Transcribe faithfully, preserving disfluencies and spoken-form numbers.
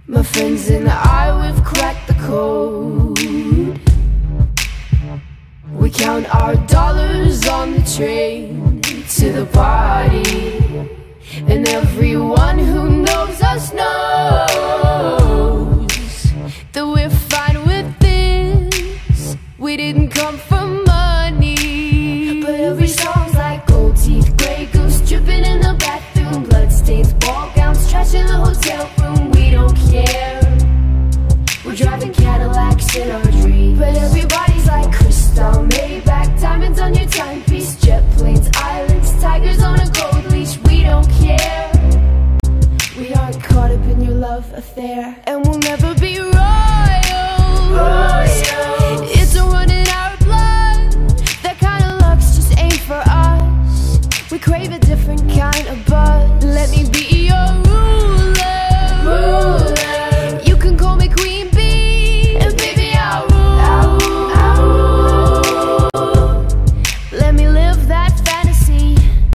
My friends and I, we've cracked the code. We count our dollars on the train to the party, and everyone who knows us knows that we're fine with this. We didn't come for money, but every song's like gold teeth, grey goose dripping in the bathroom, bloodstains, ball gowns, trash in the hotel room. We don't care. We're driving Cadillacs in our dreams, but everybody's like crystal, Maybach, diamonds on your timepiece, jet planes, islands, tigers on a gold leash. We don't care. We aren't caught up in your love affair.